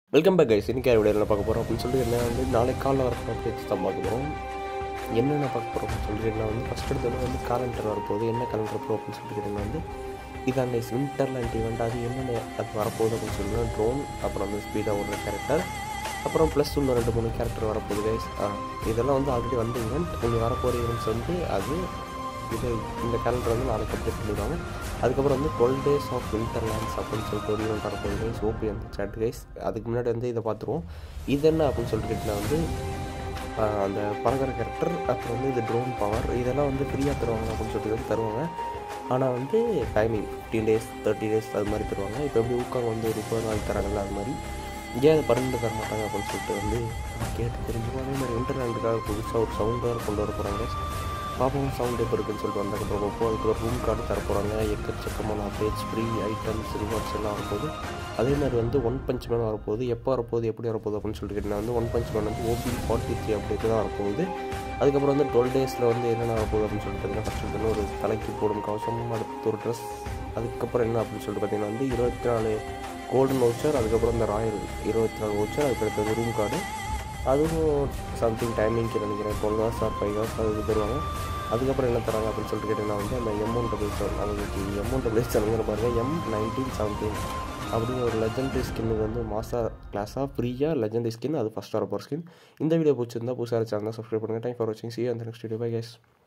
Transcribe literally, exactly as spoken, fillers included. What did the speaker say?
Welcome back guys. இன்னைக்கு யார் வீடியோவில் பார்க்க போகிறோம் அப்படின்னு சொல்லிட்டு என்ன வந்து நாளைக்கு காலைல வர அப்டேட்ஸ் தான் பார்க்க போகிறோம். என்னென்ன பார்க்க போகிறோம் அப்படின்னு சொல்லிட்டு என்ன வந்து ஃபஸ்ட் எடுத்தோட வந்து காலண்டர் வரப்போகுது. என்ன காலண்டர் ப்ரோ அப்படின்னு சொல்லிட்டு என்ன வந்து இதான் கைஸ் வின்டர்லேண்ட் ஈவெண்ட். அது என்னென்ன அது வரப்போகுது அப்படின்னு சொல்லிட்டு ட்ரோன், அப்புறம் வந்து ஸ்பீடாக ஒரு கேரக்டர், அப்புறம் ப்ளஸ் இன்னும் ரெண்டு மூணு கேரக்டர் வரப்போகுது கைஸ். இதெல்லாம் வந்து ஆல்ரெடி வந்த ஈவெண்ட். இங்கே வரப்போகிற ஈவெண்ட்ஸ் வந்து அது இது இந்த கேலண்டர் வந்து நாளைக்கு அப்டேட் பண்ணிடுவாங்க. அதுக்கப்புறம் வந்து டுவெல் டேஸ் ஆஃப் வின்டர்லேண்ட்ஸ் அப்படின்னு சொல்லிட்டு ஒரு ஈவெண்ட் வரப்போகுது கைஸ். ஓபி அந்த சாட் கைஸ். அதுக்கு முன்னாடி வந்து இதை பார்த்துருவோம். இது என்ன அப்படின்னு சொல்லிட்டு கேட்டால் வந்து அந்த பறக்கிற கேரக்டர், அப்புறம் வந்து இது ட்ரோன் பவர், இதெல்லாம் வந்து ஃப்ரீயாக தருவாங்க அப்படின்னு சொல்லிட்டு வந்து தருவாங்க. ஆனால் வந்து timing fifteen days thirty days அது மாதிரி தருவாங்க. இப்போ எப்படி ஊக்காங்க வந்து ஒரு முப்பது நாள் தராங்கல்ல அது மாதிரி ஏன் அதை பன்னெண்டு தர மாட்டாங்க அப்படின்னு சொல்லிட்டு வந்து கேட்டு தெரிஞ்சுக்கோ. அதே மாதிரி வின்டர்லேண்டுக்காக புதுசாக ஒரு சவுண்டாக கொண்டு வர போகிறாங்க. பாப்போம் சவுண்ட் எப்போ இருக்குன்னு சொல்லிட்டு வந்ததுக்கப்புறம் பார்ப்போம். அதுக்கு ஒரு ரூம் கார்டு தர போகிறாங்க. எக்கச்சக்கமான அப்டேட்ஸ், ஃப்ரீ ஐட்டம்ஸ், ரிவார்ட்ஸ் எல்லாம் வரப்போகுது. அதே மாதிரி வந்து ஒன் பஞ்ச் மேன் வரப்போகுது. எப்போ வரப்போகுது எப்படி வரப்போகுது அப்படின்னு சொல்லிட்டு கேட்டால் வந்து ஒன் பஞ்ச் மேன் வந்து ஓபி ஃபார்ட்டி த்ரீ அப்டேட் தான் வரப்போகுது. அதுக்கப்புறம் வந்து டுவெல் டேஸில் வந்து என்னென்ன வரப்போகுது அப்படின்னு சொல்லிட்டு பார்த்தீங்கன்னா ஃபஸ்ட் வந்து ஒரு தலைக்கு போடும் கவசம், அடுத்து ஒரு ட்ரெஸ், அதுக்கப்புறம் என்ன அப்படின்னு சொல்லிட்டு பார்த்தீங்கன்னா வந்து இருபத்தி நாலு கோல்டன் வவுச்சர், அதுக்கப்புறம் இந்த ராயல் இருபத்தி நாலு வவுச்சர், அதுக்கடுத்தது ரூம் கார்டு, அதுவும் சம்திங் டைமிங்க்கு நினைக்கிறேன் twelve hours or five hours அதுக்கு தருவாங்க. அதுக்கப்புறம் என்ன தராங்க அப்படின்னு சொல்லிட்டு கேட்டிங்கன்னா வந்து அந்த எம் டபுள் செவன் அவங்களுக்கு எம் டபுள் செவனுங்கிற பாருங்கள் எம் நைன்டீன் செவன்டீன் அப்படின்னு ஒரு லெஜெண்டரி ஸ்கின்னுக்கு வந்து மாஸ்டர் கிளாஸாக ஃப்ரீயாக லெஜெண்டரி ஸ்கின், அது ஃபஸ்ட் வர போகிற ஸ்கின். இந்த வீடியோ பிடிச்சிருந்தா புதுசாக சேனல் சப்ஸ்கிரைப் பண்ணுங்கள். டைம் ஃபார் வாட்சிங். சி யூ அந்த நெக்ஸ்ட் வீடியோ. Bye guys.